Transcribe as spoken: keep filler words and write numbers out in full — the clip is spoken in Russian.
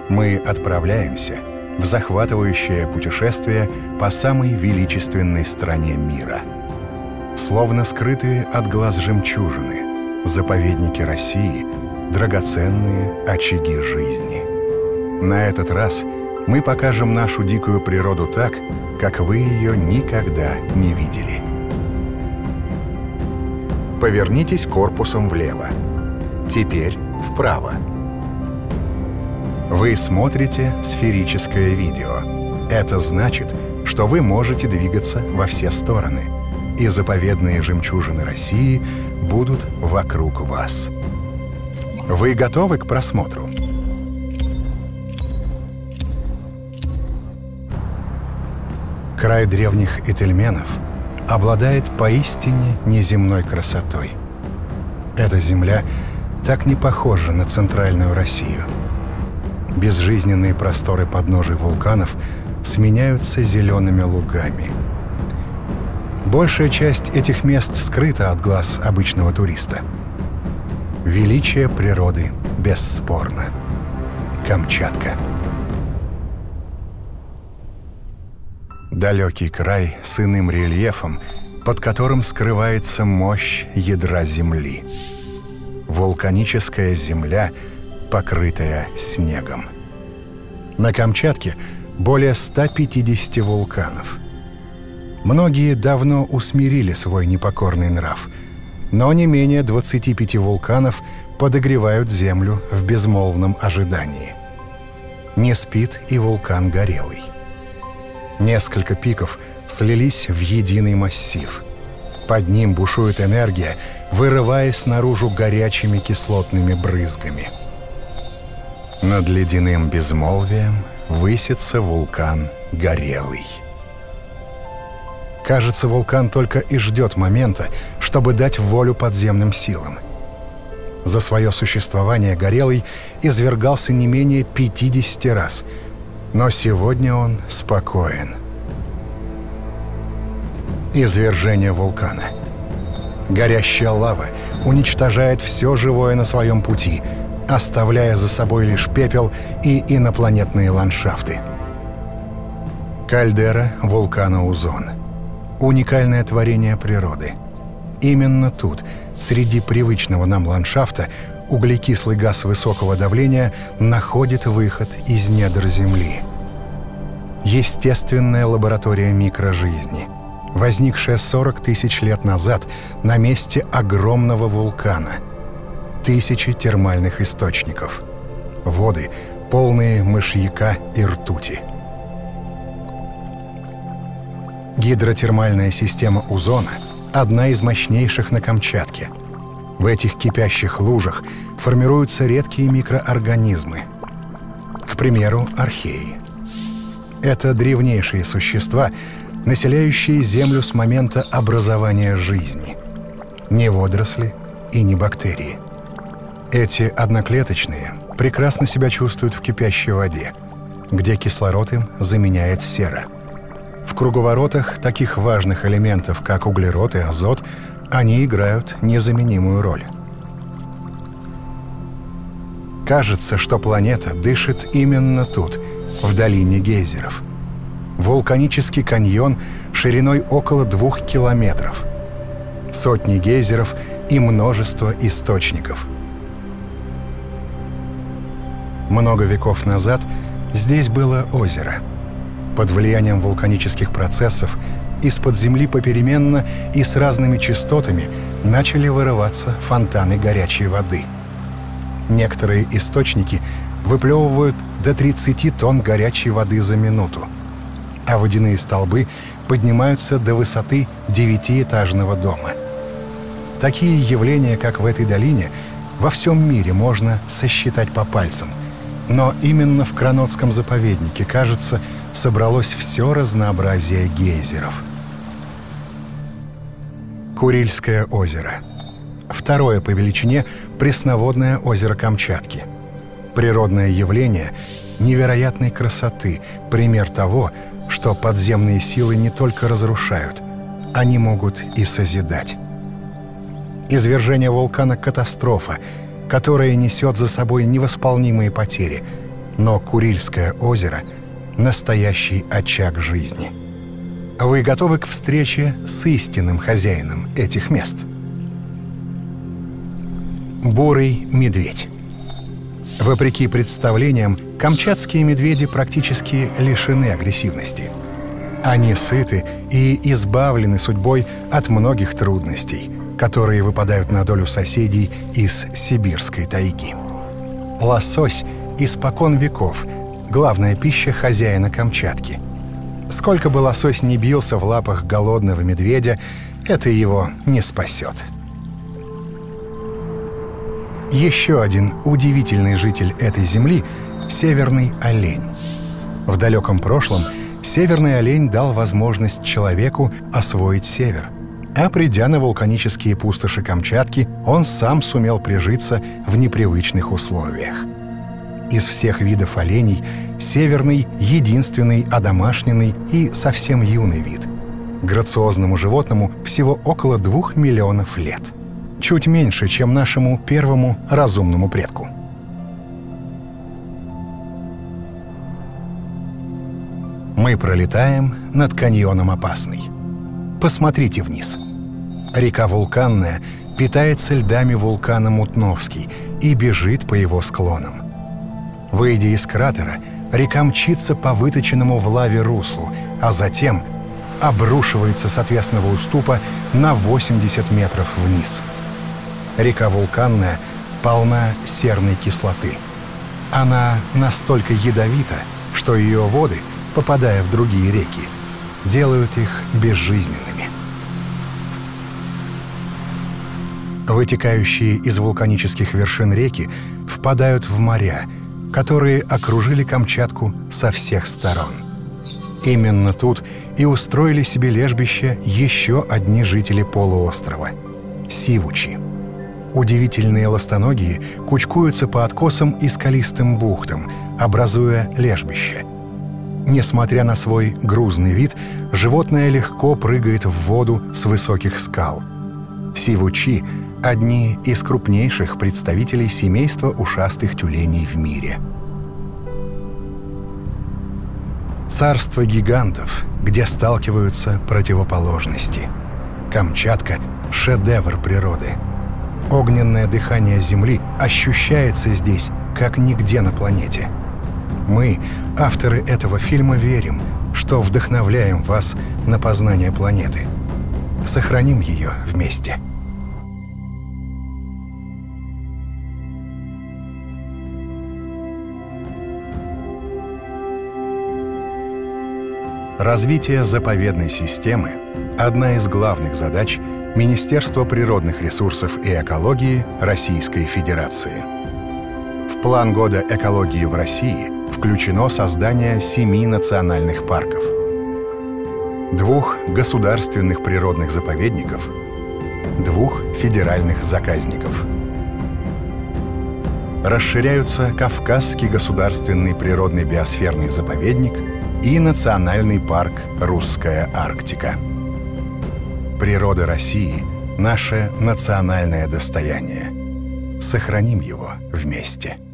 мы отправляемся в захватывающее путешествие по самой величественной стране мира. Словно скрытые от глаз жемчужины, заповедники России — драгоценные очаги жизни. На этот раз мы покажем нашу дикую природу так, как вы ее никогда не видели. Повернитесь корпусом влево. Теперь вправо. Вы смотрите сферическое видео. Это значит, что вы можете двигаться во все стороны, и заповедные жемчужины России будут вокруг вас. Вы готовы к просмотру? Край древних Ительменов обладает поистине неземной красотой. Эта земля так не похожа на центральную Россию. Безжизненные просторы подножий вулканов сменяются зелеными лугами. Большая часть этих мест скрыта от глаз обычного туриста. Величие природы бесспорно. Камчатка. Далекий край с иным рельефом, под которым скрывается мощь ядра Земли. Вулканическая земля, покрытая снегом. На Камчатке более ста пятидесяти вулканов. Многие давно усмирили свой непокорный нрав, но не менее двадцати пяти вулканов подогревают землю в безмолвном ожидании. Не спит и вулкан Горелый. Несколько пиков слились в единый массив. Под ним бушует энергия, вырываясь наружу горячими кислотными брызгами. Над ледяным безмолвием высится вулкан Горелый. Кажется, вулкан только и ждет момента, чтобы дать волю подземным силам. За свое существование Горелый извергался не менее пятидесяти раз, но сегодня он спокоен. Извержение вулкана. Горящая лава уничтожает все живое на своем пути, оставляя за собой лишь пепел и инопланетные ландшафты. Кальдера вулкана Узон. Уникальное творение природы. Именно тут, среди привычного нам ландшафта, углекислый газ высокого давления находит выход из недр Земли. Естественная лаборатория микрожизни, возникшая сорок тысяч лет назад на месте огромного вулкана. Тысячи термальных источников. Воды, полные мышьяка и ртути. Гидротермальная система Узона – одна из мощнейших на Камчатке. В этих кипящих лужах формируются редкие микроорганизмы. К примеру, археи. Это древнейшие существа, населяющие Землю с момента образования жизни. Не водоросли и не бактерии. Эти одноклеточные прекрасно себя чувствуют в кипящей воде, где кислород им заменяет сера. В круговоротах таких важных элементов, как углерод и азот, они играют незаменимую роль. Кажется, что планета дышит именно тут, в долине гейзеров. Вулканический каньон шириной около двух километров. Сотни гейзеров и множество источников. Много веков назад здесь было озеро. Под влиянием вулканических процессов из-под земли попеременно и с разными частотами начали вырываться фонтаны горячей воды. Некоторые источники выплевывают до тридцати тонн горячей воды за минуту, а водяные столбы поднимаются до высоты девятиэтажного дома. Такие явления, как в этой долине, во всем мире можно сосчитать по пальцам, но именно в Кранотском заповеднике, кажется, собралось все разнообразие гейзеров. Курильское озеро. Второе по величине пресноводное озеро Камчатки. Природное явление невероятной красоты, пример того, что подземные силы не только разрушают, они могут и созидать. Извержение вулкана — катастрофа, которая несет за собой невосполнимые потери, Но Курильское озеро — настоящий очаг жизни. Вы готовы к встрече с истинным хозяином этих мест? Бурый медведь. Вопреки представлениям, камчатские медведи практически лишены агрессивности. Они сыты и избавлены судьбой от многих трудностей, которые выпадают на долю соседей из сибирской тайги. Лосось испокон веков — главная пища хозяина Камчатки. Сколько бы лосось ни бился в лапах голодного медведя, это его не спасет. Еще один удивительный житель этой земли — северный олень. В далеком прошлом северный олень дал возможность человеку освоить север. А придя на вулканические пустоши Камчатки, он сам сумел прижиться в непривычных условиях. Из всех видов оленей северный — единственный одомашненный и совсем юный вид. Грациозному животному всего около двух миллионов лет. Чуть меньше, чем нашему первому разумному предку. Мы пролетаем над каньоном Опасный. Посмотрите вниз. Река Вулканная питается льдами вулкана Мутновский и бежит по его склонам. Выйдя из кратера, река мчится по выточенному в лаве руслу, а затем обрушивается с отвесного уступа на восемьдесят метров вниз. Река Вулканная полна серной кислоты. Она настолько ядовита, что ее воды, попадая в другие реки, делают их безжизненными. Вытекающие из вулканических вершин реки впадают в моря, которые окружили Камчатку со всех сторон. Именно тут и устроили себе лежбище еще одни жители полуострова — сивучи. Удивительные ластоногие кучкуются по откосам и скалистым бухтам, образуя лежбище. Несмотря на свой грузный вид, животное легко прыгает в воду с высоких скал. Сивучи — одни из крупнейших представителей семейства ушастых тюленей в мире. Царство гигантов, где сталкиваются противоположности. Камчатка — шедевр природы. Огненное дыхание Земли ощущается здесь, как нигде на планете. Мы, авторы этого фильма, верим, что вдохновляем вас на познание планеты. Сохраним ее вместе. Развитие заповедной системы – одна из главных задач Министерства природных ресурсов и экологии Российской Федерации. В план года экологии в России включено создание семи национальных парков, двух государственных природных заповедников, двух федеральных заказников. Расширяются Кавказский государственный природный биосферный заповедник и Национальный парк «Русская Арктика». Природа России — наше национальное достояние. Сохраним его вместе.